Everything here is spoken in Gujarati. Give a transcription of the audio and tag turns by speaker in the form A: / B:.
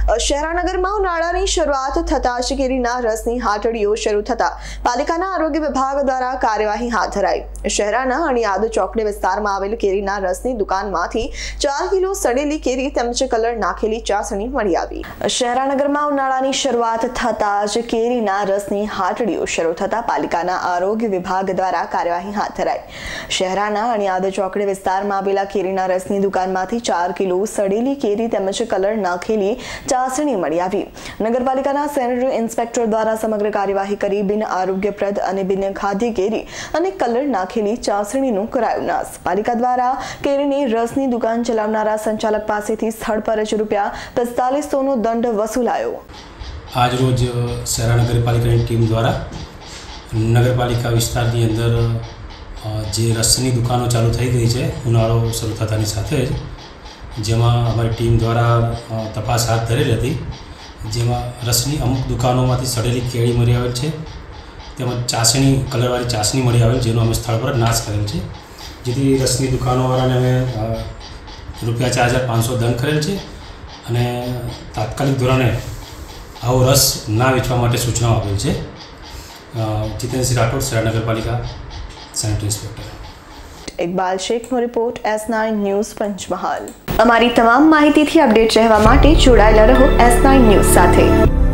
A: શહેરાનગરમાં ઉનાળાની શરૂઆત થતાં જ કેરીના રસની હાટડીઓ શરૂ થતા પાલિકાના આરોગ્ય વિભાગ દ્વારા કાર્યવાહી હાથ ધરાઈ। શહેરાના અણિયાદ ચોકડી વિસ્તારમાં આવેલ કેરીના રસની દુકાનમાંથી 4 કિલો સડેલી કેરી તેમજ કલર નાખેલી ચાસણી મળી આવી। શહેરાનગરમાં ઉનાળાની શરૂઆત થતાં જ કેરીના રસની હાટડીઓ શરૂ થતા પાલિકાના આરોગ્ય વિભાગ દ્વારા કાર્યવાહી હાથ ધરાઈ। શહેરાના અણિયાદ ચોકડી વિસ્તારમાં આવેલા કેરીના રસની દુકાનમાંથી 4 કિલો સડેલી કેરી તેમજ કલર નાખેલી ચાસણી મળી આવી। નગરપાલિકાના સેનેટરી ઇન્સ્પેક્ટર દ્વારા સમગ્ર કાર્યવાહી કરી બિન આરોગ્યપ્રદ અને બિન ખાદ્ય કેરી અને કલર નાખેલી ચાસણીનું કરાયું નાશ। પાલિકા દ્વારા કેરીની રસની દુકાન ચલાવનારા સંચાલક પાસેથી સ્થળ પર જ ₹4500નો દંડ વસૂલાયો।
B: આજ રોજ શહેરા નગરપાલિકાની ટીમ દ્વારા નગરપાલિકા વિસ્તારની અંદર જે રસની દુકાનો ચાલુ થઈ ગઈ છે ઉનાળો શરૂ થતાની સાથે જ, જેમાં અમારી ટીમ દ્વારા તપાસ હાથ ધરેલ હતી, જેમાં રસની અમુક દુકાનોમાંથી સડેલી કેરી મળી આવેલ છે, તેમજ ચાસણી કલરવાળી ચાસણી મળી આવેલ, જેનો અમે સ્થળ પર નાશ કરેલ છે, જેથી રસની દુકાનોવાળાને અમે ₹4500 દંડ કરેલ છે અને તાત્કાલિક ધોરણે આવો રસ ના વેચવા માટે સૂચનાઓ આપેલ છે। જીતેન્દ્રસિંહ રાઠોડ, શહેરા નગરપાલિકા સેનેટરી ઇન્સ્પેક્ટર।
A: ઇકબાલ શેખનો રિપોર્ટ, S9 ન્યૂઝ, પંચમહાલ। અમારી તમામ માહિતીથી અપડેટ રહેવા માટે જોડાયેલા રહો S9 ન્યૂઝ સાથે।